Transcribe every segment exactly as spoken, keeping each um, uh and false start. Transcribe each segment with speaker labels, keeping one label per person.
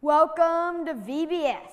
Speaker 1: Welcome to V B S.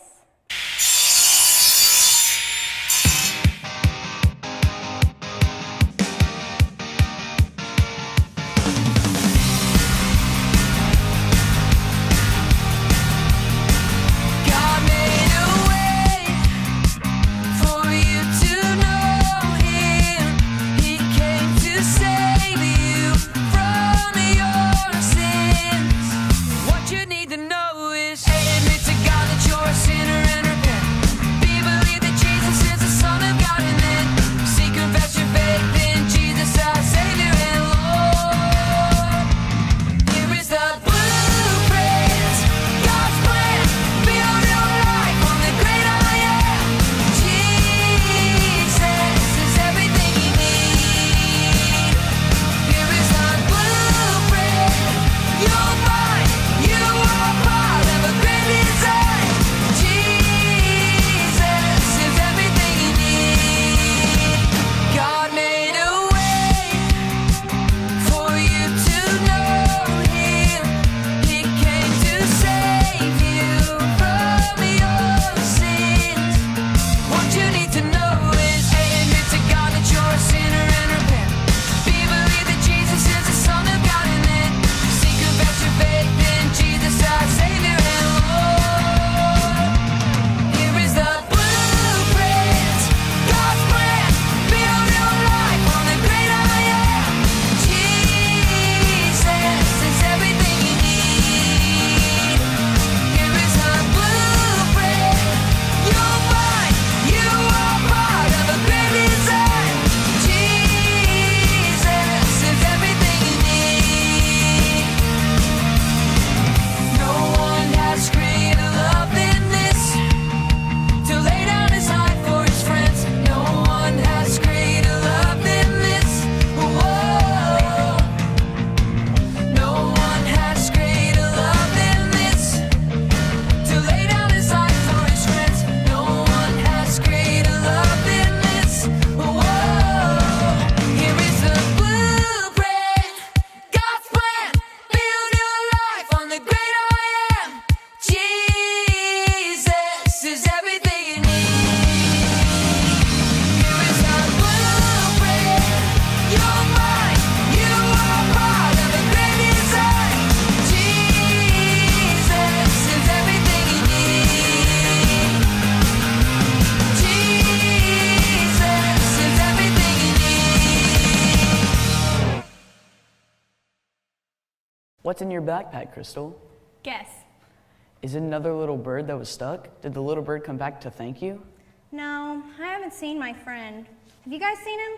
Speaker 2: What's in your backpack, Crystal?
Speaker 3: Guess.
Speaker 2: Is it another little bird that was stuck? Did the little bird come back to thank you?
Speaker 3: No, I haven't seen my friend. Have you guys seen him?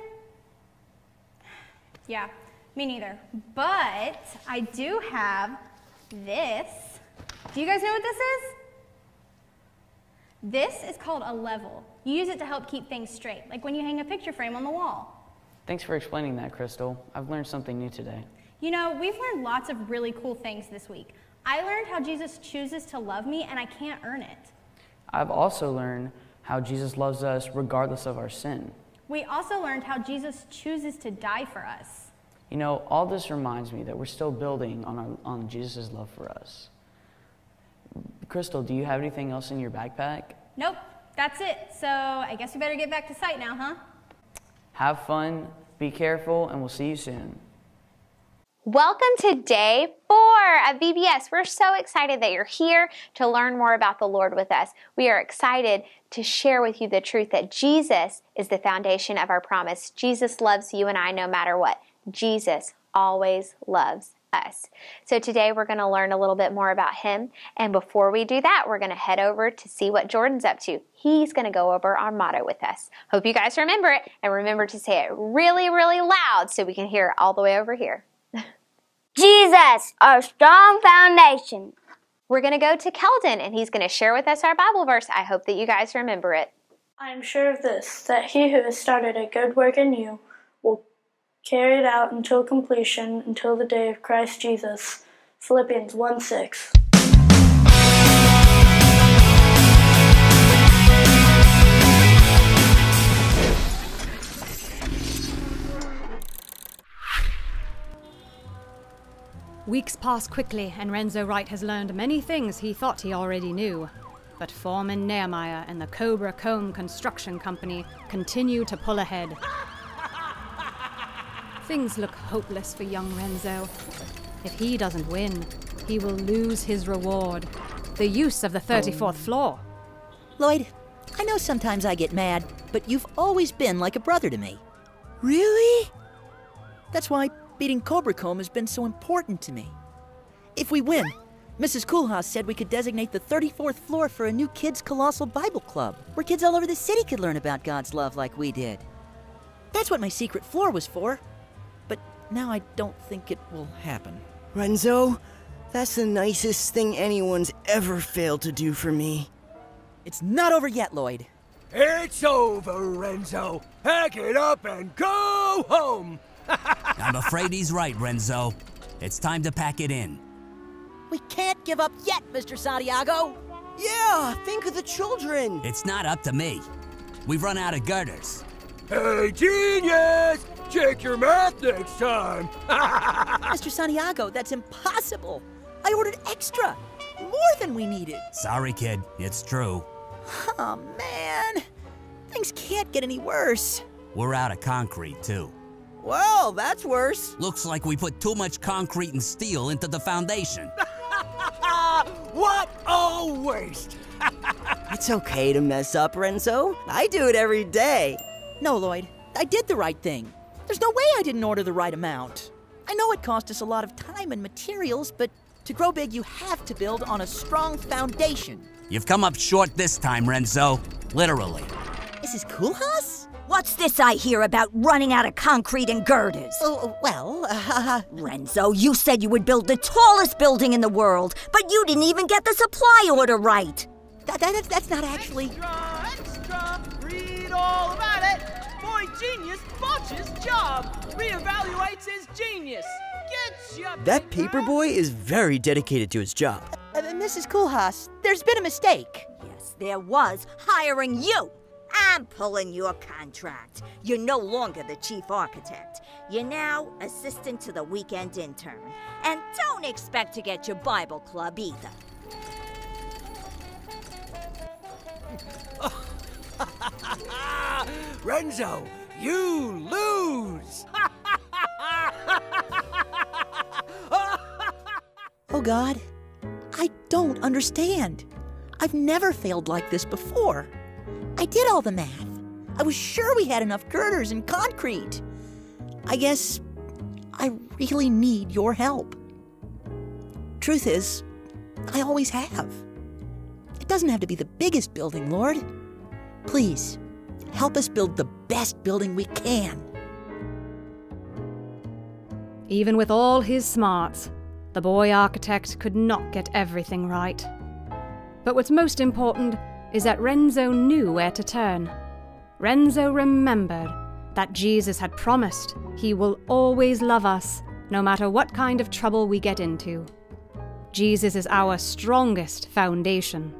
Speaker 3: Yeah, me neither. But I do have this. Do you guys know what this is? This is called a level. You use it to help keep things straight, like when you hang a picture frame on the wall.
Speaker 2: Thanks for explaining that, Crystal. I've learned something new today.
Speaker 3: You know, we've learned lots of really cool things this week. I learned how Jesus chooses to love me and I can't earn it.
Speaker 2: I've also learned how Jesus loves us regardless of our sin.
Speaker 3: We also learned how Jesus chooses to die for us.
Speaker 2: You know, all this reminds me that we're still building on, our, on Jesus' love for us. Crystal, do you have anything else in your backpack?
Speaker 3: Nope, that's it. So I guess we better get back to site now, huh?
Speaker 2: Have fun, be careful, and we'll see you soon.
Speaker 4: Welcome to day four of V B S. We're so excited that you're here to learn more about the Lord with us. We are excited to share with you the truth that Jesus is the foundation of our promise. Jesus loves you and I no matter what. Jesus always loves us. So today we're going to learn a little bit more about him. And before we do that, we're going to head over to see what Jordan's up to. He's going to go over our motto with us. Hope you guys remember it, and remember to say it really, really loud so we can hear it all the way over here.
Speaker 5: Jesus, our strong foundation.
Speaker 4: We're going to go to Keldon, and he's going to share with us our Bible verse. I hope that you guys remember it.
Speaker 6: I am sure of this, that he who has started a good work in you will carry it out until completion, until the day of Christ Jesus. Philippians one six.
Speaker 7: Weeks pass quickly, and Renzo Wright has learned many things he thought he already knew. But Foreman Nehemiah and the Cobra Comb Construction Company continue to pull ahead. Things look hopeless for young Renzo. If he doesn't win, he will lose his reward, the use of the thirty-fourth floor.
Speaker 8: Lloyd, I know sometimes I get mad, but you've always been like a brother to me. Really? That's why beating Cobra Comb has been so important to me. If we win, Missus Coolhouse said we could designate the thirty-fourth floor for a new Kids Colossal Bible Club, where kids all over the city could learn about God's love like we did. That's what my secret floor was for. But now I don't think it will happen.
Speaker 9: Renzo, that's the nicest thing anyone's ever failed to do for me.
Speaker 8: It's not over yet, Lloyd.
Speaker 10: It's over, Renzo. Pack it up and go home.
Speaker 11: I'm afraid he's right, Renzo. It's time to pack it in.
Speaker 8: We can't give up yet, Mister Santiago.
Speaker 9: Yeah, think of the children.
Speaker 11: It's not up to me. We've run out of girders.
Speaker 10: Hey, genius! Check your math next time.
Speaker 8: Mister Santiago, that's impossible. I ordered extra. More than we needed.
Speaker 11: Sorry, kid. It's true.
Speaker 8: Oh, man. Things can't get any worse.
Speaker 11: We're out of concrete, too.
Speaker 9: Well, that's worse.
Speaker 11: Looks like we put too much concrete and steel into the foundation.
Speaker 10: What a waste!
Speaker 9: It's okay to mess up, Renzo. I do it every day.
Speaker 8: No, Lloyd. I did the right thing. There's no way I didn't order the right amount. I know it cost us a lot of time and materials, but to grow big, you have to build on a strong foundation.
Speaker 11: You've come up short this time, Renzo. Literally.
Speaker 8: Missus Coolhouse?
Speaker 12: What's this I hear about running out of concrete and girders?
Speaker 8: Oh, well, uh...
Speaker 12: Renzo, you said you would build the tallest building in the world, but you didn't even get the supply order right.
Speaker 8: That, that, that's not actually...
Speaker 13: Extra, extra, read all about it. Boy genius botches job, reevaluates his genius. Gets ya,
Speaker 9: That paper boy is very dedicated to his job.
Speaker 8: Uh, uh, Missus Coolhouse, there's been a mistake.
Speaker 12: Yes, there was, hiring you. I'm pulling your contract. You're no longer the chief architect. You're now assistant to the weekend intern. And don't expect to get your Bible club either.
Speaker 10: Renzo, you lose!
Speaker 8: Oh, God. I don't understand. I've never failed like this before. I did all the math. I was sure we had enough girders and concrete. I guess I really need your help. Truth is, I always have. It doesn't have to be the biggest building, Lord. Please, help us build the best building we can.
Speaker 7: Even with all his smarts, the boy architect could not get everything right. But what's most important is that Renzo knew where to turn. Renzo remembered that Jesus had promised he will always love us, no matter what kind of trouble we get into. Jesus is our strongest foundation.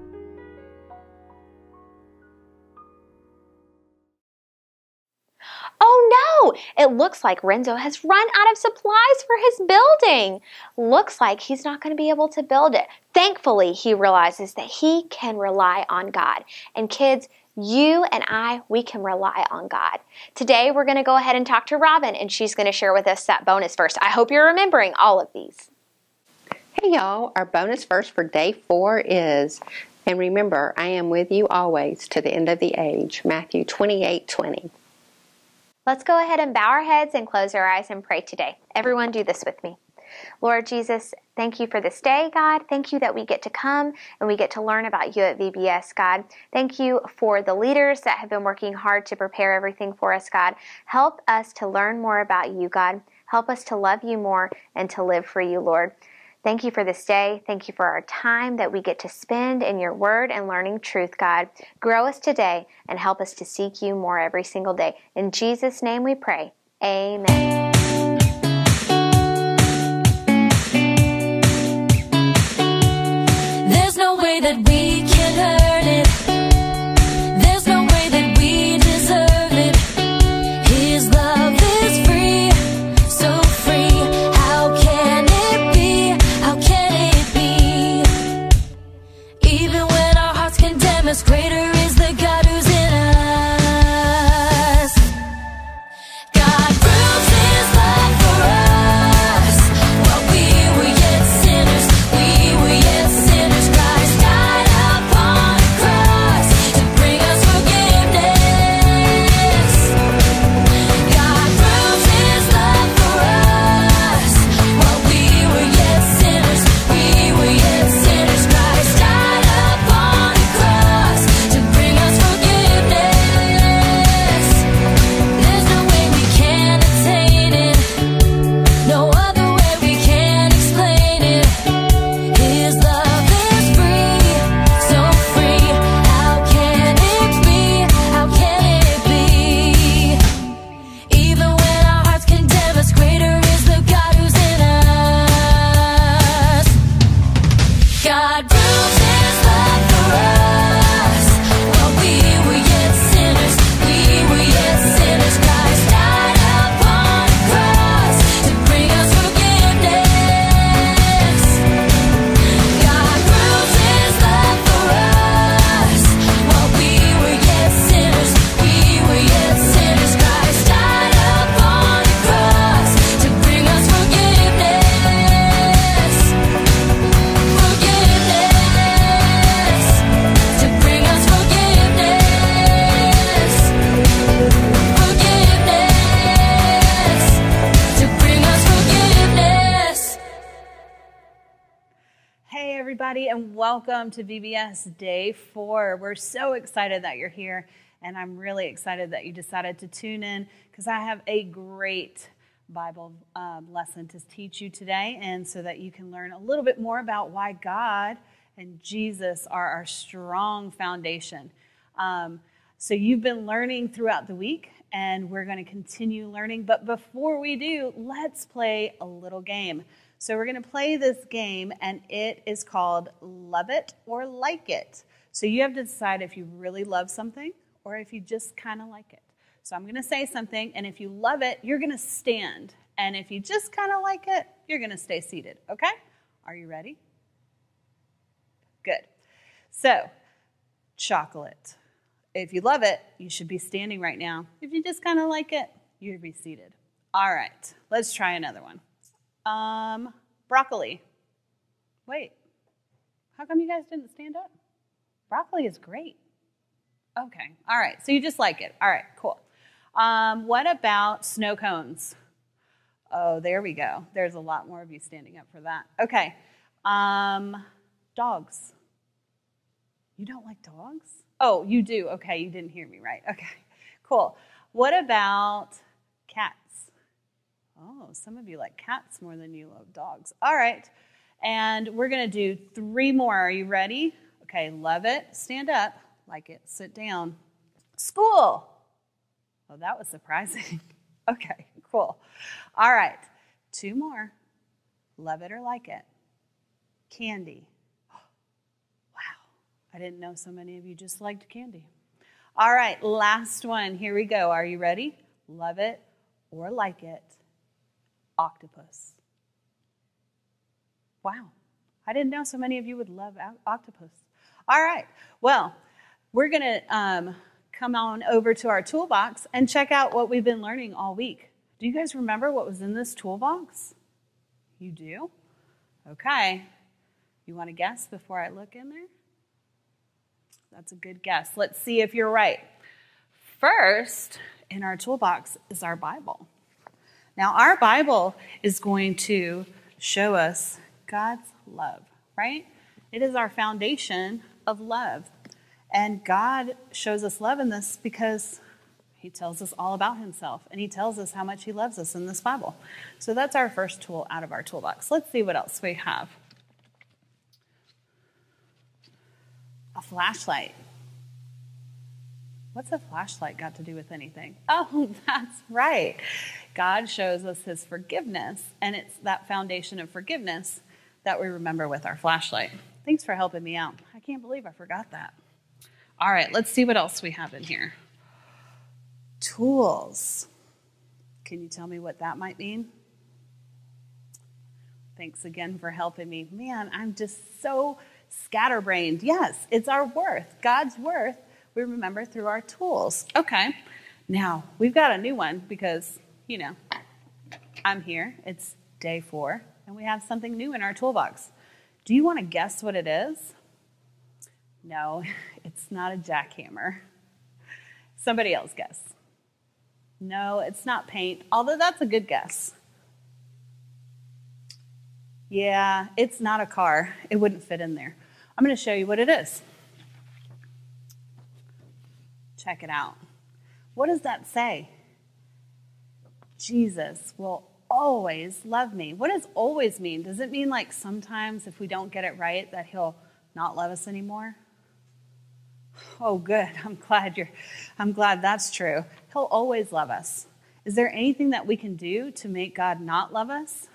Speaker 4: Oh no! It looks like Renzo has run out of supplies for his building. Looks like he's not going to be able to build it. Thankfully, he realizes that he can rely on God. And kids, you and I, we can rely on God. Today, we're going to go ahead and talk to Robin, and she's going to share with us that bonus verse. I hope you're remembering all of these.
Speaker 14: Hey y'all, our bonus verse for day four is, and remember, I am with you always to the end of the age, Matthew twenty-eight twenty.
Speaker 4: Let's go ahead and bow our heads and close our eyes and pray today. Everyone do this with me. Lord Jesus, thank you for this day, God. Thank you that we get to come and we get to learn about you at V B S, God. Thank you for the leaders that have been working hard to prepare everything for us, God. Help us to learn more about you, God. Help us to love you more and to live for you, Lord. Thank you for this day. Thank you for our time that we get to spend in your word and learning truth, God. Grow us today and help us to seek you more every single day. In Jesus' name we pray. Amen.
Speaker 15: There's no way that we can earn it. There's no way that we deserve it. His love is free, so free. How can it be
Speaker 16: everybody, and welcome to V B S Day four. We're so excited that you're here, and I'm really excited that you decided to tune in because I have a great Bible um, lesson to teach you today, and so that you can learn a little bit more about why God and Jesus are our strong foundation. Um, so you've been learning throughout the week, and we're going to continue learning. But before we do, let's play a little game. So we're going to play this game, and it is called Love It or Like It. So you have to decide if you really love something or if you just kind of like it. So I'm going to say something, and if you love it, you're going to stand. And if you just kind of like it, you're going to stay seated, okay? Are you ready? Good. So, chocolate. If you love it, you should be standing right now. If you just kind of like it, you'd be seated. All right, let's try another one. Um, broccoli. Wait, how come you guys didn't stand up? Broccoli is great. Okay, all right, so you just like it. All right, cool. Um, what about snow cones? Oh, there we go. There's a lot more of you standing up for that. Okay, um, dogs. You don't like dogs? Oh, you do. Okay, you didn't hear me right. Okay, cool. What about cats? Oh, some of you like cats more than you love dogs. All right, and we're going to do three more. Are you ready? Okay, love it. Stand up. Like it. Sit down. School. Oh, that was surprising. Okay, cool. All right, two more. Love it or like it. Candy. I didn't know so many of you just liked candy. All right, last one. Here we go. Are you ready? Love it or like it. Octopus. Wow. I didn't know so many of you would love octopus. All right. Well, we're going to um, come on over to our toolbox and check out what we've been learning all week. Do you guys remember what was in this toolbox? You do? Okay. You want to guess before I look in there? That's a good guess. Let's see if you're right. First, in our toolbox is our Bible. Now, our Bible is going to show us God's love, right? It is our foundation of love. And God shows us love in this because he tells us all about himself, and he tells us how much he loves us in this Bible. So that's our first tool out of our toolbox. Let's see what else we have. A flashlight. What's a flashlight got to do with anything? Oh, that's right. God shows us his forgiveness, and it's that foundation of forgiveness that we remember with our flashlight. Thanks for helping me out. I can't believe I forgot that. All right, let's see what else we have in here. Tools. Can you tell me what that might mean? Thanks again for helping me. Man, I'm just so scatterbrained. Yes, it's our worth. God's worth we remember through our tools. Okay, now we've got a new one because, you know, I'm here. It's day four, and we have something new in our toolbox. Do you want to guess what it is? No, it's not a jackhammer. Somebody else guess. No, it's not paint, although that's a good guess. Yeah, it's not a car. It wouldn't fit in there. I'm going to show you what it is. Check it out. What does that say? Jesus will always love me. What does always mean? Does it mean like sometimes if we don't get it right that he'll not love us anymore? Oh, good. I'm glad you're, I'm glad that's true. He'll always love us. Is there anything that we can do to make God not love us?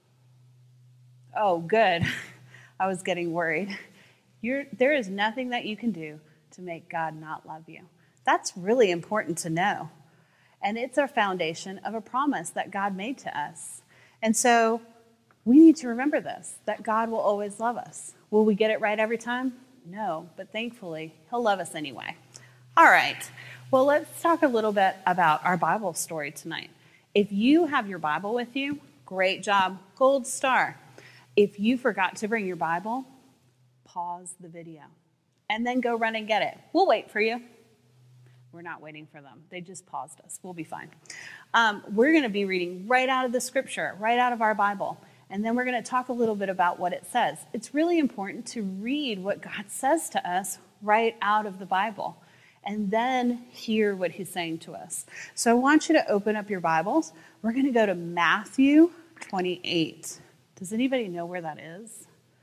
Speaker 16: Oh, good. I was getting worried. You're, there is nothing that you can do to make God not love you. That's really important to know. And it's a foundation of a promise that God made to us. And so we need to remember this, that God will always love us. Will we get it right every time? No, but thankfully, he'll love us anyway. All right. Well, let's talk a little bit about our Bible story tonight. If you have your Bible with you, great job, gold star. If you forgot to bring your Bible, pause the video and then go run and get it. We'll wait for you. We're not waiting for them. They just paused us. We'll be fine. Um, we're going to be reading right out of the scripture, right out of our Bible. And then we're going to talk a little bit about what it says. It's really important to read what God says to us right out of the Bible and then hear what he's saying to us. So I want you to open up your Bibles. We're going to go to Matthew twenty-eight. Does anybody know where that is?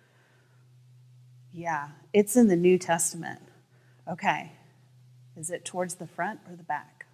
Speaker 16: Yeah, it's in the New Testament. Okay. Is it towards the front or the back?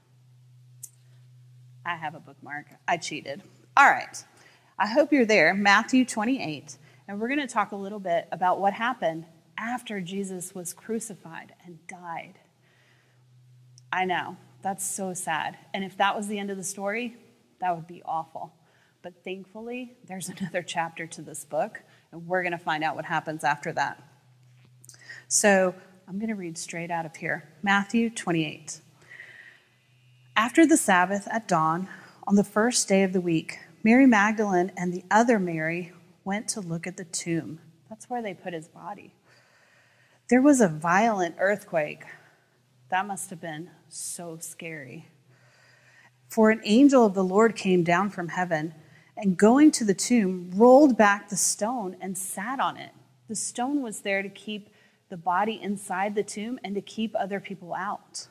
Speaker 16: I have a bookmark. I cheated. All right. I hope you're there. Matthew twenty-eight. And we're going to talk a little bit about what happened after Jesus was crucified and died. I know. That's so sad. And if that was the end of the story, that would be awful. But thankfully, there's another chapter to this book, and we're going to find out what happens after that. So I'm going to read straight out of here. Matthew twenty-eight. After the Sabbath at dawn, on the first day of the week, Mary Magdalene and the other Mary went to look at the tomb. That's where they put his body. There was a violent earthquake. That must have been so scary. For an angel of the Lord came down from heaven and going to the tomb, rolled back the stone and sat on it. The stone was there to keep the body inside the tomb and to keep other people out.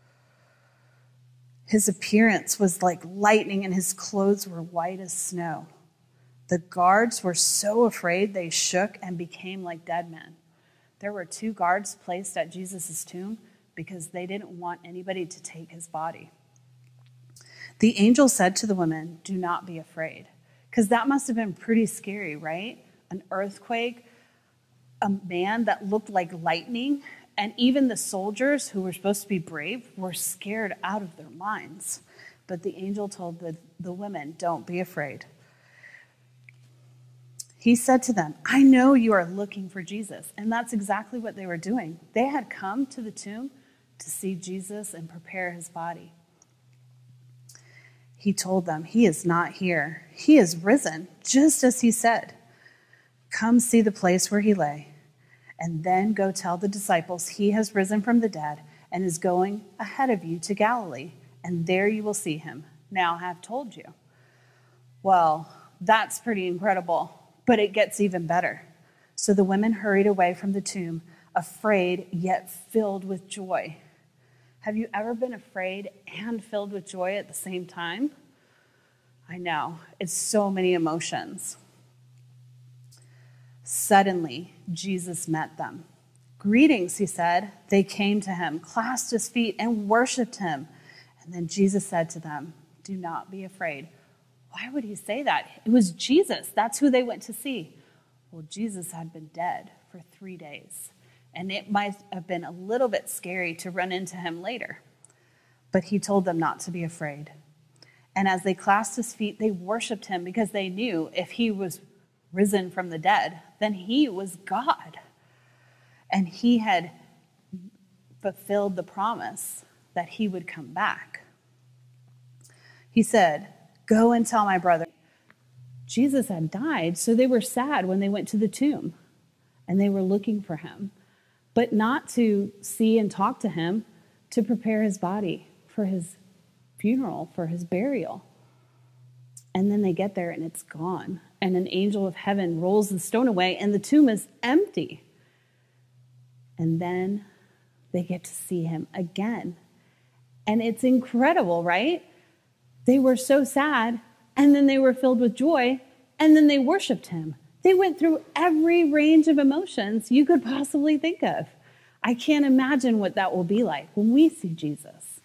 Speaker 16: His appearance was like lightning and his clothes were white as snow. The guards were so afraid they shook and became like dead men. There were two guards placed at Jesus' tomb because they didn't want anybody to take his body. The angel said to the women, "Do not be afraid." Because that must have been pretty scary, right? An earthquake, a man that looked like lightning, and even the soldiers who were supposed to be brave were scared out of their minds. But the angel told the, the women, "Don't be afraid." He said to them, "I know you are looking for Jesus." And that's exactly what they were doing. They had come to the tomb to see Jesus and prepare his body. He told them, "He is not here. He is risen, just as he said. Come see the place where he lay, and then go tell the disciples he has risen from the dead and is going ahead of you to Galilee, and there you will see him. Now I have told you." Well, that's pretty incredible, but it gets even better. So the women hurried away from the tomb, afraid yet filled with joy. Have you ever been afraid and filled with joy at the same time? I know, it's so many emotions. Suddenly, Jesus met them. "Greetings," he said. They came to him, clasped his feet, and worshiped him. And then Jesus said to them, "Do not be afraid." Why would he say that? It was Jesus. That's who they went to see. Well, Jesus had been dead for three days. And it might have been a little bit scary to run into him later. But he told them not to be afraid. And as they clasped his feet, they worshiped him because they knew if he was risen from the dead, then he was God. And he had fulfilled the promise that he would come back. He said, "Go and tell my brother." Jesus had died, so they were sad when they went to the tomb. And they were looking for him. But not to see and talk to him, to prepare his body for his funeral, for his burial. And then they get there and it's gone. And an angel of heaven rolls the stone away and the tomb is empty. And then they get to see him again. And it's incredible, right? They were so sad, and then they were filled with joy, and then they worshiped him. They went through every range of emotions you could possibly think of. I can't imagine what that will be like when we see Jesus.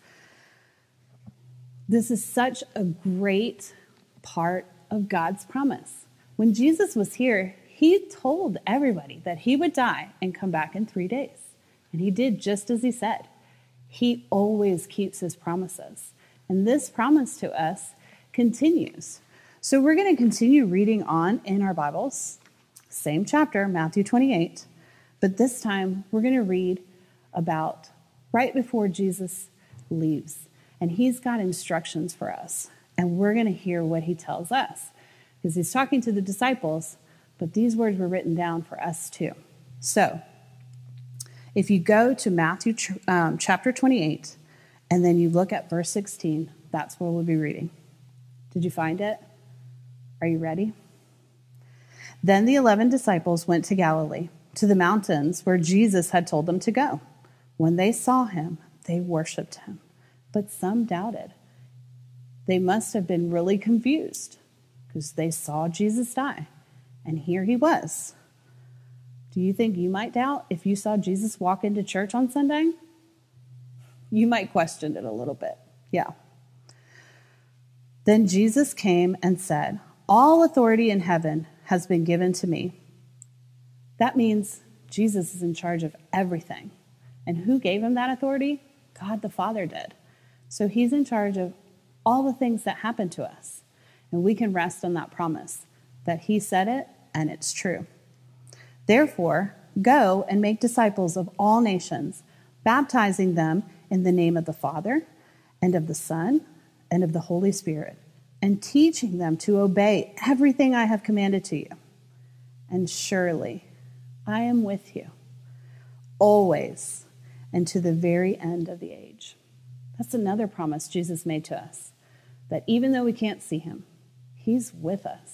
Speaker 16: This is such a great part of God's promise. When Jesus was here, he told everybody that he would die and come back in three days. And he did just as he said. He always keeps his promises. And this promise to us continues. So we're going to continue reading on in our Bibles. Same chapter, Matthew twenty-eight. But this time we're going to read about right before Jesus leaves. And he's got instructions for us. And we're going to hear what he tells us. Because he's talking to the disciples, but these words were written down for us too. So if you go to Matthew um, chapter twenty-eight, and then you look at verse sixteen, that's where we'll be reading. Did you find it? Are you ready? Then the eleven disciples went to Galilee, to the mountains where Jesus had told them to go. When they saw him, they worshiped him, but some doubted. They must have been really confused because they saw Jesus die, and here he was. Do you think you might doubt if you saw Jesus walk into church on Sunday? You might question it a little bit. Yeah. Then Jesus came and said, "All authority in heaven has been given to me." That means Jesus is in charge of everything. And who gave him that authority? God the Father did. So he's in charge of all the things that happen to us. And we can rest on that promise that he said it and it's true. Therefore, go and make disciples of all nations, baptizing them in the name of the Father and of the Son and of the Holy Spirit, and teaching them to obey everything I have commanded to you. And surely I am with you always and to the very end of the age. That's another promise Jesus made to us, that even though we can't see him, he's with us.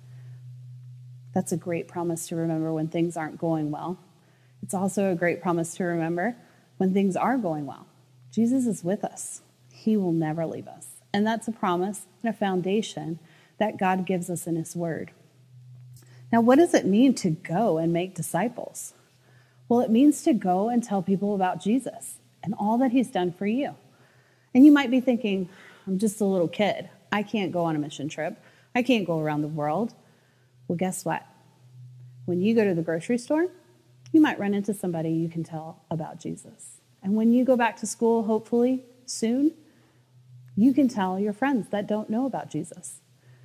Speaker 16: That's a great promise to remember when things aren't going well. It's also a great promise to remember when things are going well. Jesus is with us. He will never leave us. And that's a promise and a foundation that God gives us in his word. Now, what does it mean to go and make disciples? Well, it means to go and tell people about Jesus and all that he's done for you. And you might be thinking, I'm just a little kid. I can't go on a mission trip. I can't go around the world. Well, guess what? When you go to the grocery store, you might run into somebody you can tell about Jesus. And when you go back to school, hopefully soon, you can tell your friends that don't know about Jesus.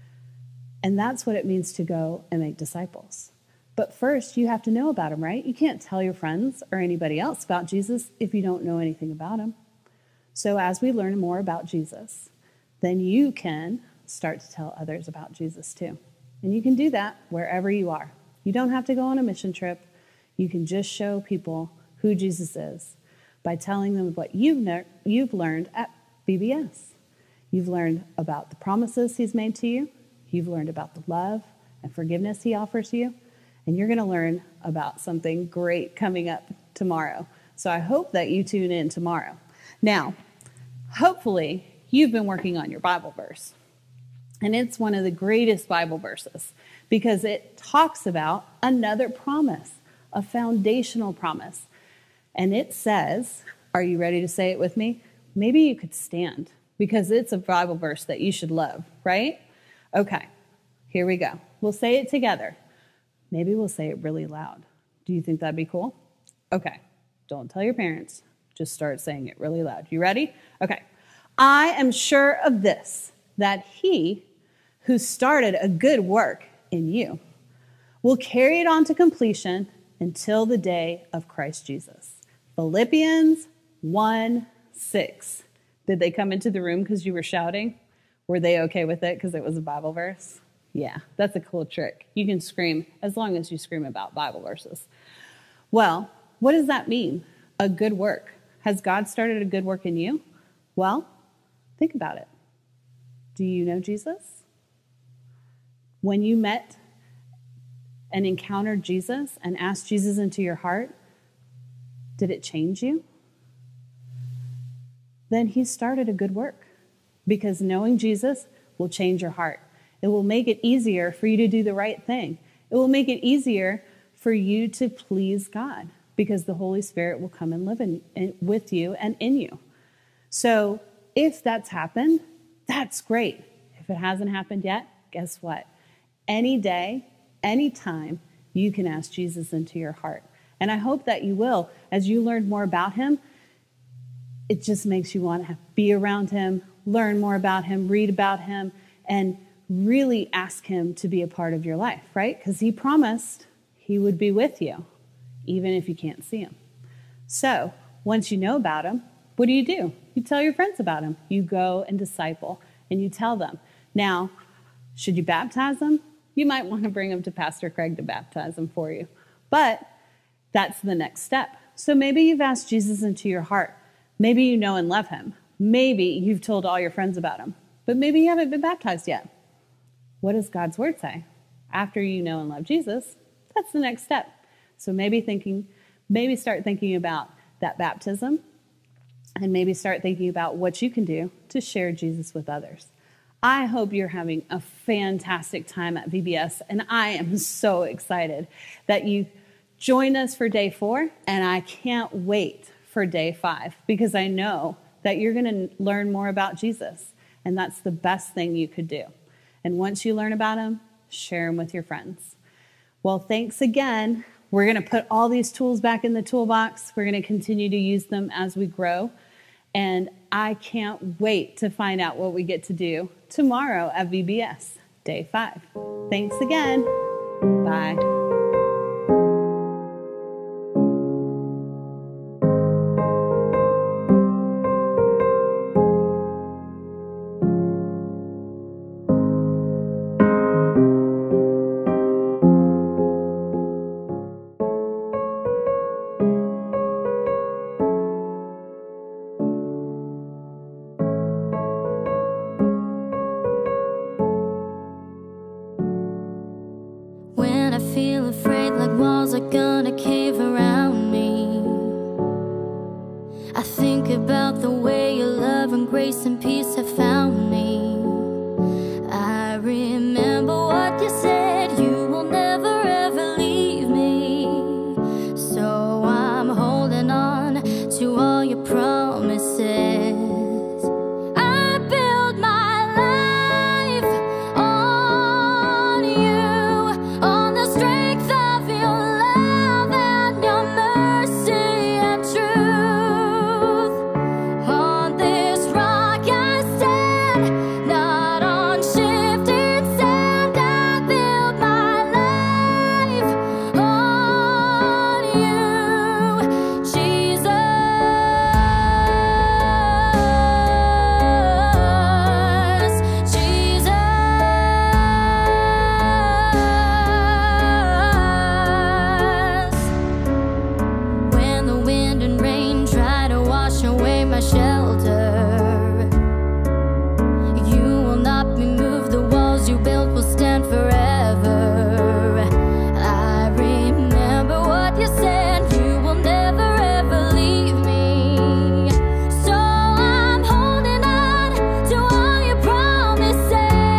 Speaker 16: And that's what it means to go and make disciples. But first, you have to know about him, right? You can't tell your friends or anybody else about Jesus if you don't know anything about him. So as we learn more about Jesus, then you can start to tell others about Jesus too. And you can do that wherever you are. You don't have to go on a mission trip. You can just show people who Jesus is by telling them what you've, ne- you've learned at B B S. You've learned about the promises he's made to you. You've learned about the love and forgiveness he offers you. And you're going to learn about something great coming up tomorrow. So I hope that you tune in tomorrow. Now, hopefully, you've been working on your Bible verse. And it's one of the greatest Bible verses because it talks about another promise, a foundational promise. And it says, are you ready to say it with me? Maybe you could stand because it's a Bible verse that you should love, right? Okay, here we go. We'll say it together. Maybe we'll say it really loud. Do you think that'd be cool? Okay, don't tell your parents. Just start saying it really loud. You ready? Okay. I am sure of this, that he who started a good work in you will carry it on to completion until the day of Christ Jesus. Philippians one six. Did they come into the room because you were shouting? Were they okay with it because it was a Bible verse? Yeah, that's a cool trick. You can scream as long as you scream about Bible verses. Well, what does that mean? A good work. Has God started a good work in you? Well, think about it. Do you know Jesus? When you met and encountered Jesus and asked Jesus into your heart, did it change you? Then he started a good work because knowing Jesus will change your heart. It will make it easier for you to do the right thing. It will make it easier for you to please God because the Holy Spirit will come and live in, in, with you and in you. So if that's happened, that's great. If it hasn't happened yet, guess what? Any day, any time, you can ask Jesus into your heart. And I hope that you will. As you learn more about him, it just makes you want to be around him, learn more about him, read about him, and really ask him to be a part of your life, right? Because he promised he would be with you, even if you can't see him. So once you know about him, what do you do? You tell your friends about him. You go and disciple, and you tell them. Now, should you baptize them? You might want to bring them to Pastor Craig to baptize them for you. But that's the next step. So maybe you've asked Jesus into your heart. Maybe you know and love him. Maybe you've told all your friends about him. But maybe you haven't been baptized yet. What does God's word say? After you know and love Jesus, that's the next step. So maybe thinking, maybe start thinking about that baptism, and maybe start thinking about what you can do to share Jesus with others. I hope you're having a fantastic time at V B S, and I am so excited that you joined us for day four, and I can't wait for day five, because I know that you're going to learn more about Jesus, and that's the best thing you could do. And once you learn about him, share him with your friends. Well, thanks again. We're going to put all these tools back in the toolbox. We're going to continue to use them as we grow. And I can't wait to find out what we get to do tomorrow at V B S, day five. Thanks again. Bye.
Speaker 15: When I feel afraid like walls are gonna cave around me, I think about the way your love and grace and peace have found me. I remember what you said, you will never ever leave me. So I'm holding on to all your promises. I build my life on you, on the strength of your love and your mercy and truth. On this rock I stand, not on shifting sand. I build my life on you, Jesus. Jesus. When the wind and rain try to wash away my shelter, you will not be moved. The walls you built will stand forever. I remember what you said, you will never ever leave me. So I'm holding on to all your promises.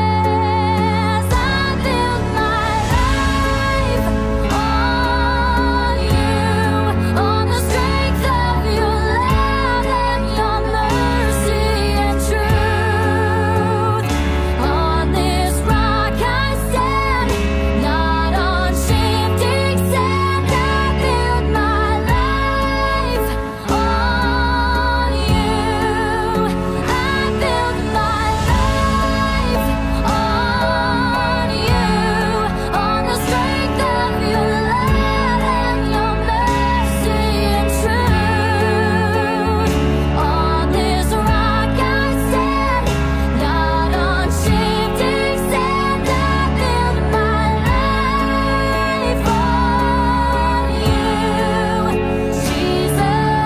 Speaker 15: I build my life on you, on the strength of your love and your mercy and truth. On this rock I stand, not on shifting sand. I build my life on you. I build my life on you, on the strength of your love and your mercy and truth. On this rock I stand, not on shifting sand. I build my life on you, Jesus.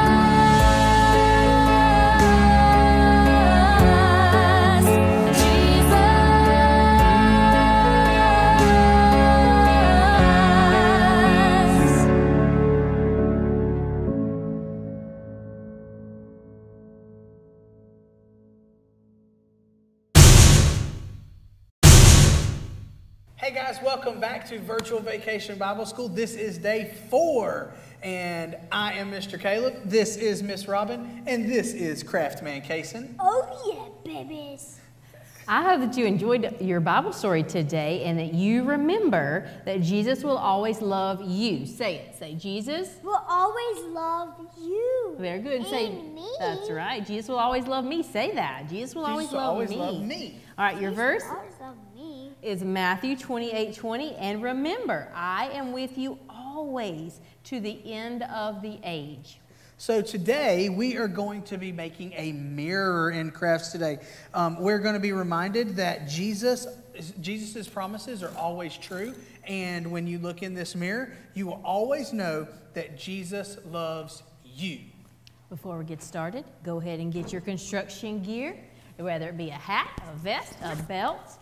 Speaker 15: Jesus.
Speaker 17: Hey guys, welcome back to Virtual Vacation Bible School. This is day four, and I am Mister Caleb. This is Miss Robin, and this is Craftman Kason.
Speaker 5: Oh yeah, babies.
Speaker 18: I hope that you enjoyed your Bible story today and that you remember that Jesus will always love you. Say it. Say, Jesus
Speaker 5: will always love you.
Speaker 18: Very good. Say,
Speaker 5: and me.
Speaker 18: That's right. Jesus will always love me. Say that. Jesus will
Speaker 17: Jesus
Speaker 18: always,
Speaker 17: will
Speaker 18: love,
Speaker 17: always
Speaker 18: me.
Speaker 17: love me.
Speaker 18: All right, your
Speaker 5: Jesus
Speaker 18: verse
Speaker 5: will always love me.
Speaker 18: is Matthew twenty-eight twenty. And remember, I am with you always to the end of the age.
Speaker 17: So today we are going to be making a mirror in crafts today. Um, we're going to be reminded that Jesus, Jesus's promises are always true. And when you look in this mirror, you will always know that Jesus loves you.
Speaker 18: Before we get started, go ahead and get your construction gear, whether it be a hat, a vest, a belt,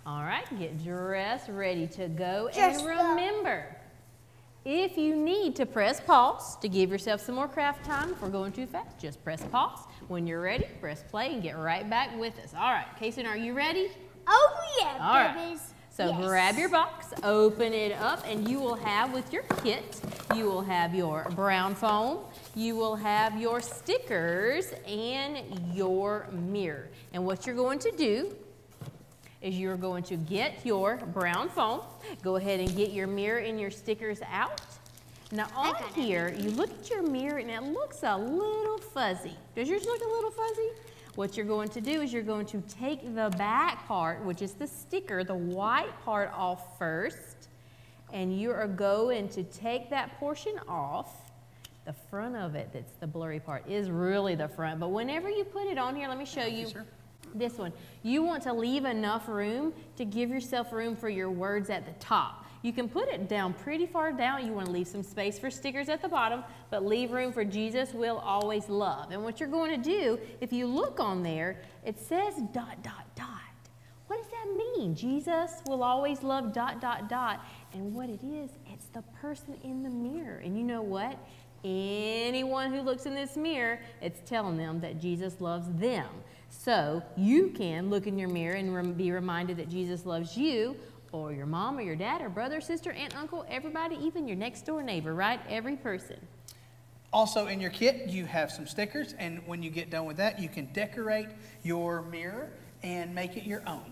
Speaker 18: All right, get dressed, ready to go.
Speaker 5: Just
Speaker 18: and remember, if you need to press pause to give yourself some more craft time, if we're going too fast, just press pause. When you're ready, press play and get right back with us. All right, Kason, are you ready?
Speaker 5: Oh yeah,
Speaker 18: All
Speaker 5: babies.
Speaker 18: right. So
Speaker 5: yes.
Speaker 18: grab your box, open it up, and you will have with your kit, you will have your brown foam, you will have your stickers, and your mirror. And what you're going to do is you're going to get your brown foam, go ahead and get your mirror and your stickers out. Now on here, you look at your mirror and it looks a little fuzzy. Does yours look a little fuzzy? What you're going to do is you're going to take the back part, which is the sticker, the white part off first, and you are going to take that portion off. The front of it, that's the blurry part, is really the front. But whenever you put it on here, let me show you this one. You want to leave enough room to give yourself room for your words at the top. You can put it down pretty far down. You want to leave some space for stickers at the bottom, but leave room for Jesus will always love. And what you're going to do, if you look on there, it says dot, dot, dot. What does that mean? Jesus will always love dot, dot, dot. And what it is, it's the person in the mirror. And you know what? Anyone who looks in this mirror, it's telling them that Jesus loves them. So you can look in your mirror and rem- be reminded that Jesus loves you, or your mom or your dad or brother, sister, aunt, uncle, everybody, even your next door neighbor, right? Every person.
Speaker 17: Also in your kit, you have some stickers, and when you get done with that, you can decorate your mirror and make it your own.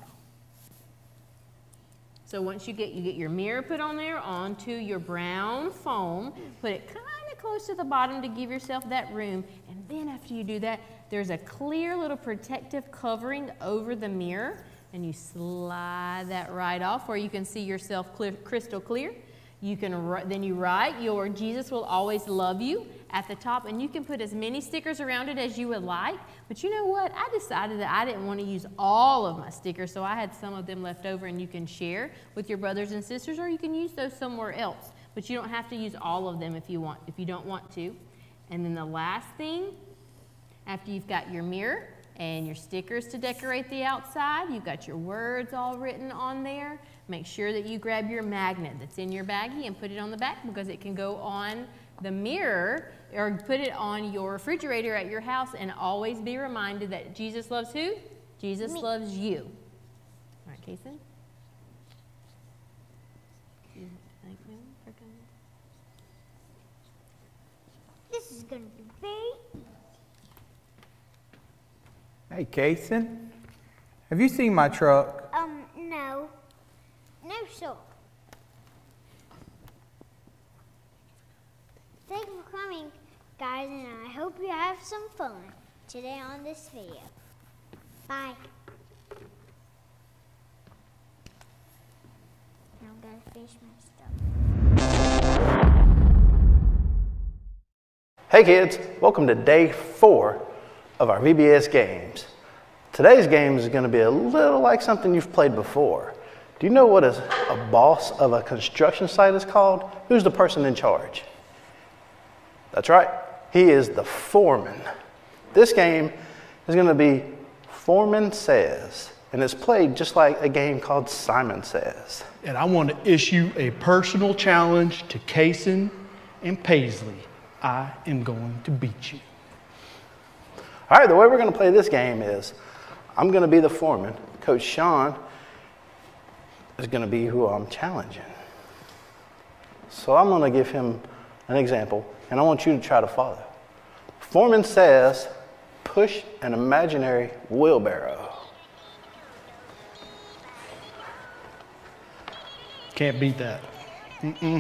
Speaker 18: So once you get, you get your mirror put on there onto your brown foam, put it kind of close to the bottom to give yourself that room, and then after you do that, there's a clear little protective covering over the mirror, and you slide that right off where you can see yourself clear, crystal clear. You can then you write your Jesus will always love you at the top, and you can put as many stickers around it as you would like. But you know what? I decided that I didn't want to use all of my stickers, so I had some of them left over, and you can share with your brothers and sisters, or you can use those somewhere else. But you don't have to use all of them if you want, if you don't want to. And then the last thing, after you've got your mirror and your stickers to decorate the outside, you've got your words all written on there. Make sure that you grab your magnet that's in your baggie and put it on the back, because it can go on the mirror or put it on your refrigerator at your house, and always be reminded that Jesus loves who? Jesus Me. loves you. All right, Kason? Thank you for coming.
Speaker 5: This is going to be very
Speaker 19: Hey, Kason, have you seen my truck?
Speaker 5: Um, no. No, sir. Thank you for coming, guys, and I hope you have some fun today on this video. Bye. Now I'm going to finish my stuff.
Speaker 20: Hey kids, welcome to day four of our V B S games. Today's game is going to be a little like something you've played before. Do you know what a, a boss of a construction site is called? Who's the person in charge? That's right, he is the foreman. This game is going to be Foreman Says, and it's played just like a game called Simon Says.
Speaker 21: And I want to issue a personal challenge to Kason and Paisley. I am going to beat you.
Speaker 20: All right, the way we're going to play this game is I'm going to be the foreman. Coach Sean is going to be who I'm challenging. So I'm going to give him an example, and I want you to try to follow. Foreman says, push an imaginary wheelbarrow.
Speaker 21: Can't beat that. Mm-mm.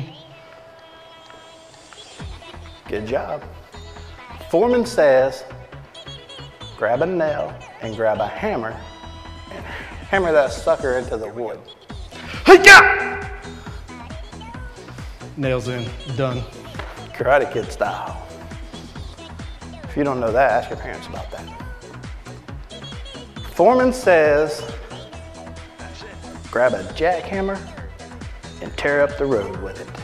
Speaker 20: Good job. Foreman says, grab a nail and grab a hammer and hammer that sucker into the wood. Hey-ya!
Speaker 21: Nails in, done.
Speaker 20: Karate Kid style. If you don't know that, ask your parents about that. Foreman says, grab a jackhammer and tear up the road with it.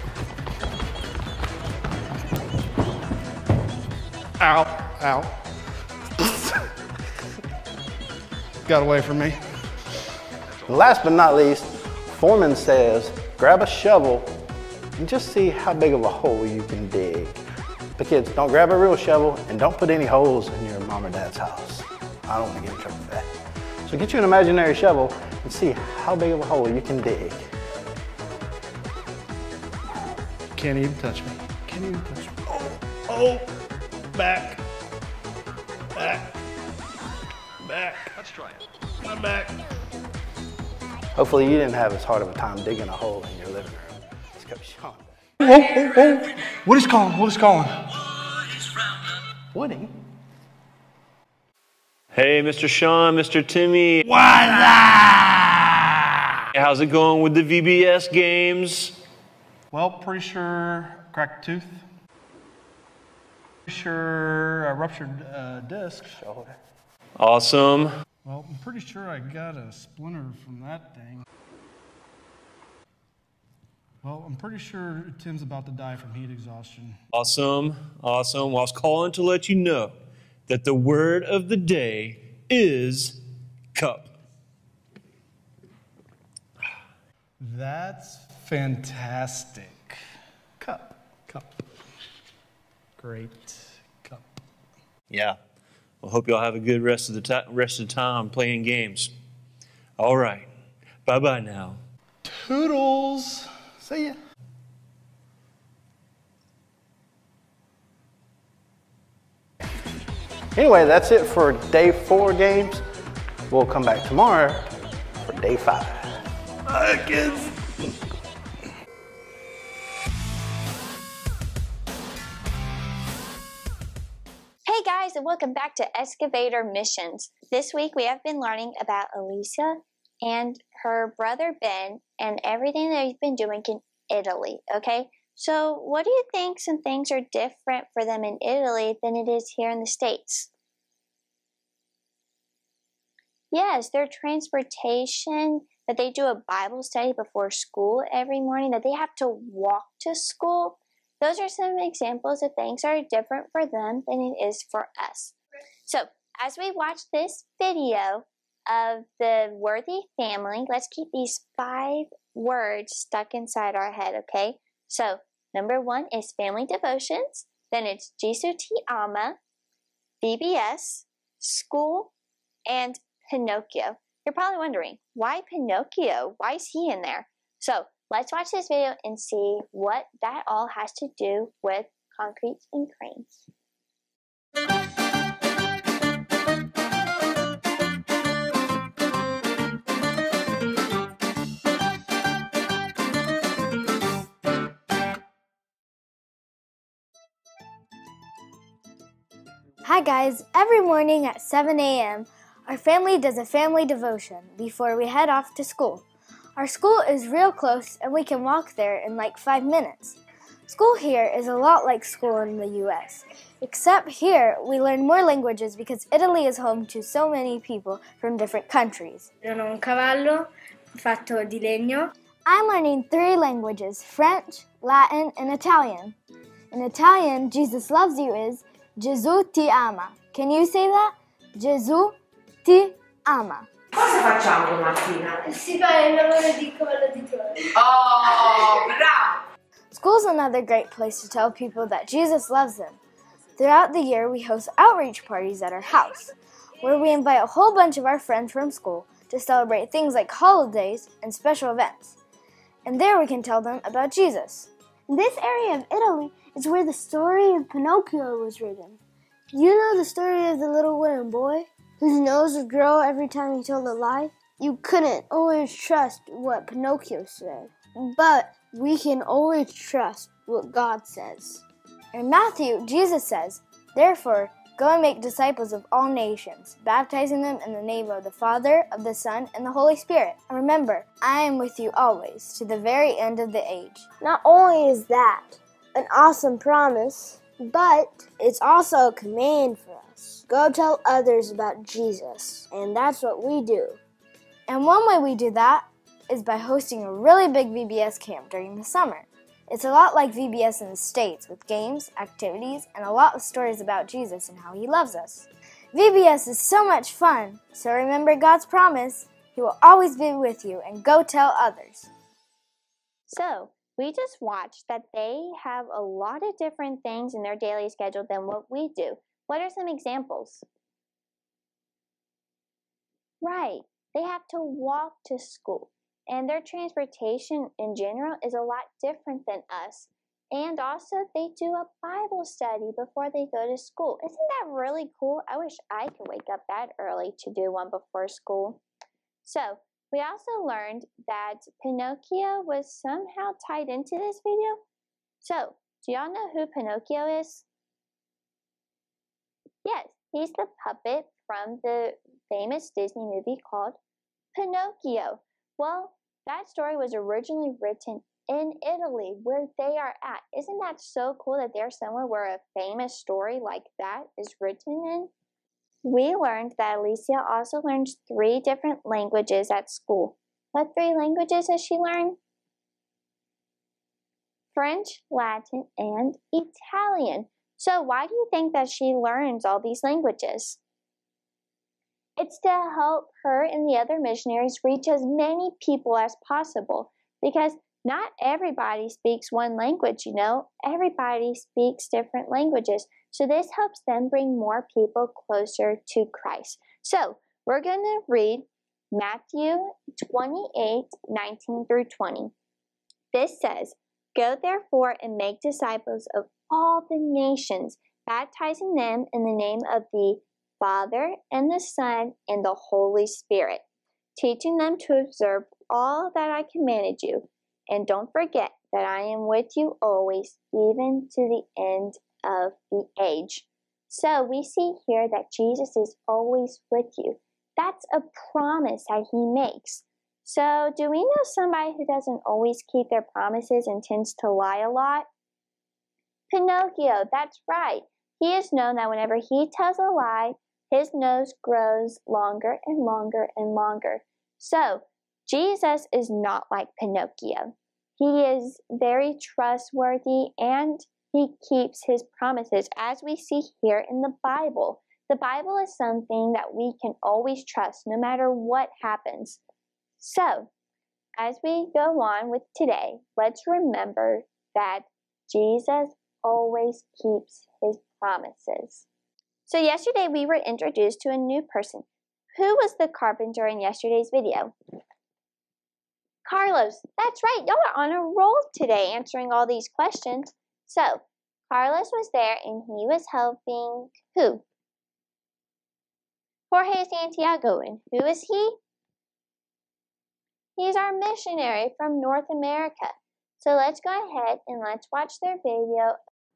Speaker 21: Ow, ow. Got away from me.
Speaker 20: And last but not least, Foreman says, grab a shovel and just see how big of a hole you can dig. But kids, don't grab a real shovel and don't put any holes in your mom or dad's house. I don't want to get in trouble for that. So get you an imaginary shovel and see how big of a hole you can dig.
Speaker 21: Can't even touch me. Can't even touch me. Oh, oh, back, back, back. Let's try it. My back.
Speaker 20: Hopefully you didn't have as hard of a time digging a hole in your living room. Let's go, Sean.
Speaker 21: Oh, oh, oh. What is calling? What is calling?
Speaker 20: Woody?
Speaker 1: Hey, Mister Sean, Mister Timmy.
Speaker 21: Voila!
Speaker 1: How's it going with the V B S games?
Speaker 21: Well, pretty sure cracked a tooth. Pretty sure I ruptured a disc.
Speaker 20: Shoulder.
Speaker 1: Awesome.
Speaker 21: Well, I'm pretty sure I got a splinter from that thing. Well, I'm pretty sure Tim's about to die from heat exhaustion.
Speaker 1: Awesome, awesome. Well, I was calling to let you know that the word of the day is cup.
Speaker 21: That's fantastic. Cup, cup. Great cup.
Speaker 1: Yeah. Well, hope y'all have a good rest of the time, rest of the time playing games. All right. Bye-bye now.
Speaker 21: Toodles. See ya.
Speaker 20: Anyway, that's it for day four games. We'll come back tomorrow for day five.
Speaker 21: Bye, kids.
Speaker 4: Hey guys, and welcome back to Excavator Missions. This week we have been learning about Alicia and her brother Ben and everything they've been doing in Italy, okay? So what do you think some things are different for them in Italy than it is here in the States? Yes, their transportation, that they do a Bible study before school every morning, that they have to walk to school. Those are some examples of things that are different for them than it is for us. So as we watch this video of the Worthy family, let's keep these five words stuck inside our head, okay? So number one is family devotions, then it's Gesù ti ama, V B S, school, and Pinocchio. You're probably wondering, why Pinocchio? Why is he in there? So let's watch this video and see what that all has to do with concrete and cranes.
Speaker 5: Hi guys, every morning at seven A M our family does a family devotion before we head off to school. Our school is real close and we can walk there in like five minutes. School here is a lot like school in the U S, except here we learn more languages because Italy is home to so many people from different countries.
Speaker 22: Sono un cavallo fatto di legno.
Speaker 5: I'm learning three languages, French, Latin, and Italian. In Italian, Jesus loves you is Gesù ti ama. Can you say that? Gesù ti ama.
Speaker 22: Cosa facciamo domattina?
Speaker 5: Si fa il lavoro di quello di tuo.
Speaker 22: Oh, bravo!
Speaker 5: School's another great place to tell people that Jesus loves them. Throughout the year, we host outreach parties at our house, where we invite a whole bunch of our friends from school to celebrate things like holidays and special events. And there we can tell them about Jesus. This area of Italy is where the story of Pinocchio was written. You know the story of the little wooden boy whose nose would grow every time he told a lie? You couldn't always trust what Pinocchio said, but we can always trust what God says. In Matthew, Jesus says, "Therefore, go and make disciples of all nations, baptizing them in the name of the Father, of the Son, and the Holy Spirit. And remember, I am with you always, to the very end of the age." Not only is that an awesome promise, but it's also a command for us. Go tell others about Jesus, and that's what we do. And one way we do that is by hosting a really big V B S camp during the summer. It's a lot like V B S in the States, with games, activities, and a lot of stories about Jesus and how he loves us. V B S is so much fun, so remember God's promise, He will always be with you, and go tell others.
Speaker 4: So, we just watched that they have a lot of different things in their daily schedule than what we do. What are some examples? Right, they have to walk to school, and their transportation in general is a lot different than us. And also, they do a Bible study before they go to school. Isn't that really cool? I wish I could wake up that early to do one before school. So, we also learned that Pinocchio was somehow tied into this video. So, do y'all know who Pinocchio is? Yes, he's the puppet from the famous Disney movie called Pinocchio. Well, that story was originally written in Italy, where they are at. Isn't that so cool that they're somewhere where a famous story like that is written in? We learned that Alicia also learns three different languages at school. What three languages does she learn? French, Latin, and Italian. So why do you think that she learns all these languages? It's to help her and the other missionaries reach as many people as possible, because not everybody speaks one language, you know. Everybody speaks different languages. So this helps them bring more people closer to Christ. So we're going to read Matthew twenty-eight, nineteen through twenty. This says, "Go therefore and make disciples of all the nations, baptizing them in the name of the Father and the Son and the Holy Spirit, teaching them to observe all that I commanded you. And don't forget that I am with you always, even to the end of the age." So we see here that Jesus is always with you. That's a promise that he makes. So do we know somebody who doesn't always keep their promises and tends to lie a lot? Pinocchio, that's right. He is known that whenever he tells a lie, his nose grows longer and longer and longer. So Jesus is not like Pinocchio. He is very trustworthy and he keeps his promises, as we see here in the Bible. The Bible is something that we can always trust no matter what happens. So, as we go on with today, let's remember that Jesus always keeps his promises. So yesterday we were introduced to a new person. Who was the carpenter in yesterday's video? Carlos. That's right. Y'all are on a roll today answering all these questions. So, Carlos was there and he was helping who? Jorge Santiago. And who is he? He's our missionary from North America. So let's go ahead and let's watch their video.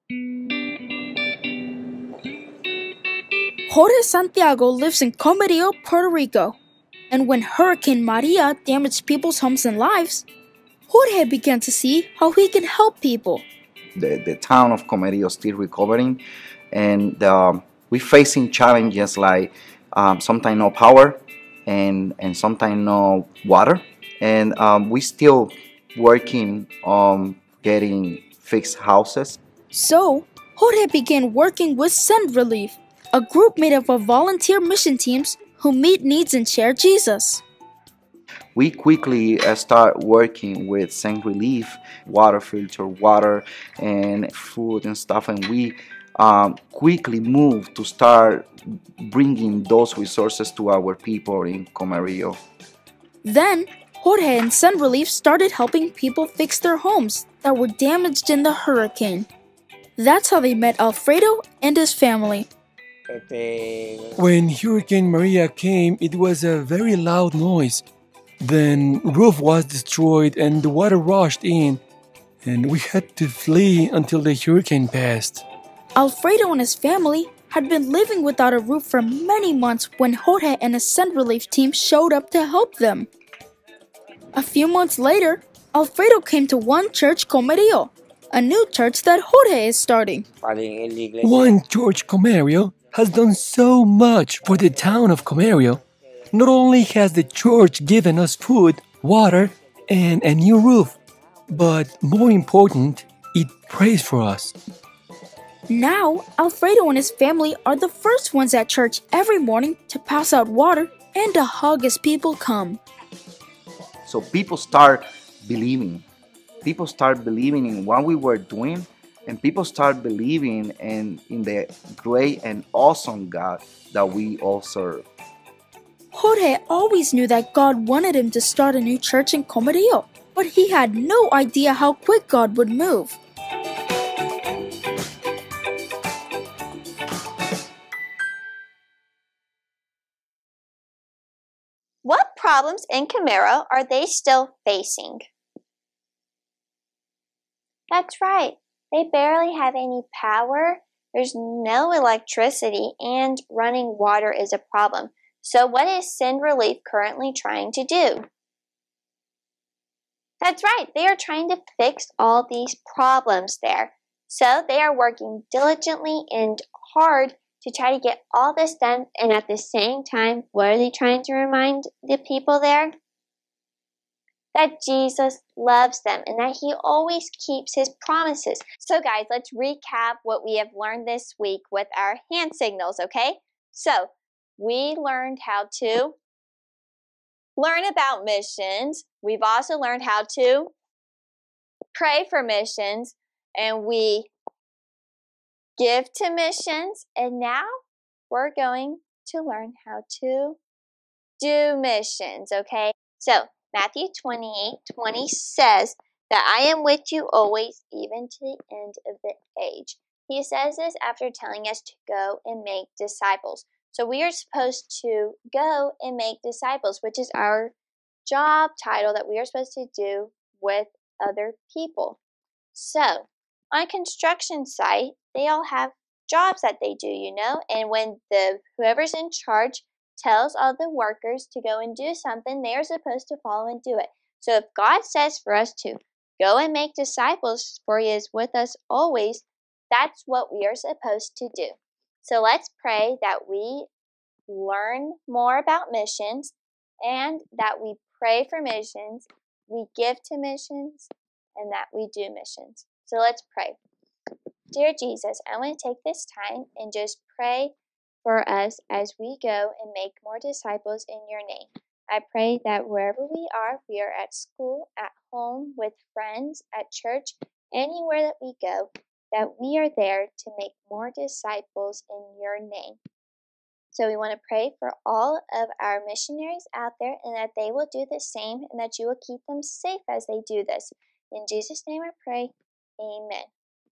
Speaker 2: Jorge Santiago lives in Comerío, Puerto Rico. And when Hurricane Maria damaged people's homes and lives, Jorge began to see how he can help people.
Speaker 3: The, the town of Comerío is still recovering, and um, we're facing challenges like um, sometimes no power and, and sometimes no water. And um, we're still working on getting fixed houses.
Speaker 2: So, Jorge began working with Send Relief, a group made up of volunteer mission teams who meet needs and share Jesus.
Speaker 3: We quickly uh, start working with Send Relief, water filter, water and food and stuff, and we um, quickly moved to start bringing those resources to our people in Comerío.
Speaker 2: Then, Jorge and Send Relief started helping people fix their homes that were damaged in the hurricane. That's how they met Alfredo and his family.
Speaker 10: When Hurricane Maria came, it was a very loud noise. Then roof was destroyed and the water rushed in, and we had to flee until the hurricane passed.
Speaker 2: Alfredo and his family had been living without a roof for many months when Jorge and his Send Relief team showed up to help them. A few months later, Alfredo came to One Church Comerío, a new church that Jorge is starting.
Speaker 10: One Church Comerío has done so much for the town of Comerío. Not only has the church given us food, water, and a new roof, but more important, it prays for us.
Speaker 2: Now, Alfredo and his family are the first ones at church every morning to pass out water and a hug as people come.
Speaker 3: So people start believing. People start believing in what we were doing, and people start believing in, in the great and awesome God that we all serve.
Speaker 2: Jorge always knew that God wanted him to start a new church in Comerío, but he had no idea how quick God would move.
Speaker 4: What problems in Comerío are they still facing? That's right. They barely have any power. There's no electricity, and running water is a problem. So what is Send Relief currently trying to do? That's right. They are trying to fix all these problems there. So they are working diligently and hard to try to get all this done, and at the same time, what are they trying to remind the people there? That Jesus loves them and that He always keeps His promises. So guys, let's recap what we have learned this week with our hand signals, okay? So, we learned how to learn about missions. We've also learned how to pray for missions, and we give to missions, and now we're going to learn how to do missions, okay? So, Matthew twenty-eight twenty says that I am with you always, even to the end of the age. He says this after telling us to go and make disciples. So we are supposed to go and make disciples, which is our job title that we are supposed to do with other people. So, on a construction site, they all have jobs that they do, you know, and when the whoever's in charge tells all the workers to go and do something, they are supposed to follow and do it. So if God says for us to go and make disciples, for He is with us always, that's what we are supposed to do. So let's pray that we learn more about missions and that we pray for missions, we give to missions, and that we do missions. So let's pray. Dear Jesus, I want to take this time and just pray for us as we go and make more disciples in your name. I pray that wherever we are, we are at school, at home, with friends, at church, anywhere that we go, that we are there to make more disciples in your name. So we want to pray for all of our missionaries out there and that they will do the same and that you will keep them safe as they do this. In Jesus' name I pray, amen.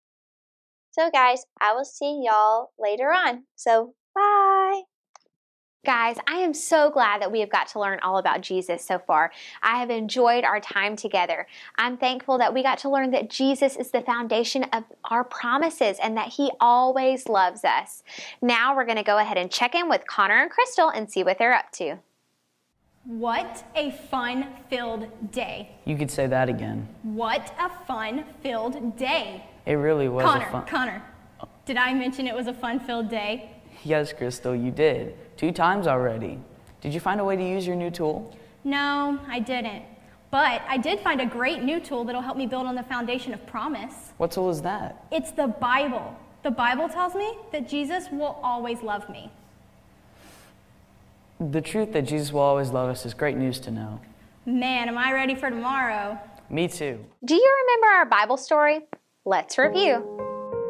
Speaker 4: So guys, I will see y'all later on. So bye. Guys, I am so glad that we have got to learn all about Jesus so far. I have enjoyed our time together. I'm thankful that we got to learn that Jesus is the foundation of our promises and that He always loves us. Now we're going to go ahead and check in with Connor and Crystal and see what they're up to.
Speaker 6: What a fun-filled day.
Speaker 11: You could say that again.
Speaker 6: What a fun-filled day.
Speaker 11: It really was
Speaker 6: Connor,
Speaker 11: a fun...
Speaker 6: Connor, did I mention it was a fun-filled day?
Speaker 11: Yes, Crystal, you did. Two times already. Did you find a way to use your new tool?
Speaker 6: No, I didn't. But I did find a great new tool that'll help me build on the foundation of promise.
Speaker 11: What tool is that?
Speaker 6: It's the Bible. The Bible tells me that Jesus will always love me.
Speaker 11: The truth that Jesus will always love us is great news to know.
Speaker 6: Man, am I ready for tomorrow.
Speaker 11: Me too.
Speaker 4: Do you remember our Bible story? Let's review.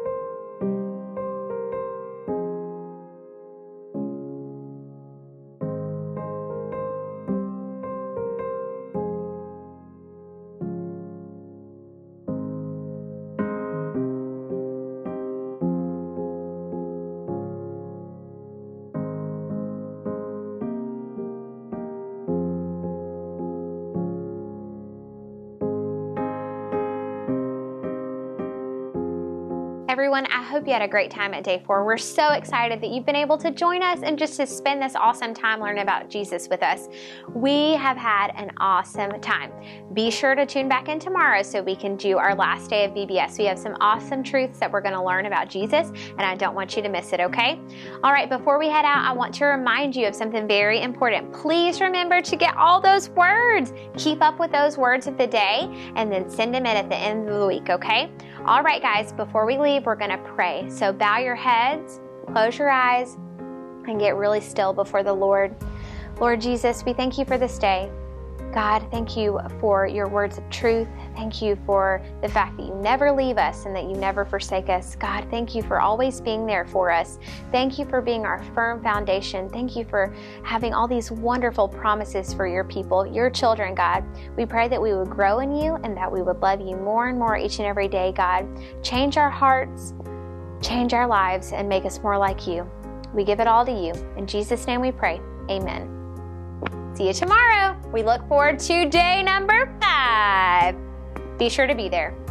Speaker 4: Everyone, I hope you had a great time at day four. We're so excited that you've been able to join us and just to spend this awesome time learning about Jesus with us. We have had an awesome time. Be sure to tune back in tomorrow so we can do our last day of V B S. We have some awesome truths that we're going to learn about Jesus, and I don't want you to miss it, okay? All right, before we head out, I want to remind you of something very important. Please remember to get all those words. Keep up with those words of the day, and then send them in at the end of the week, okay? All right, guys, before we leave, we're going to pray. So bow your heads, close your eyes, and get really still before the Lord. Lord Jesus, we thank you for this day. God, thank you for your words of truth. Thank you for the fact that you never leave us and that you never forsake us. God, thank you for always being there for us. Thank you for being our firm foundation. Thank you for having all these wonderful promises for your people, your children, God. We pray that we would grow in you and that we would love you more and more each and every day, God. Change our hearts, change our lives, and make us more like you. We give it all to you. In Jesus' name we pray. Amen. See you tomorrow. We look forward to day number five. Be sure to be there.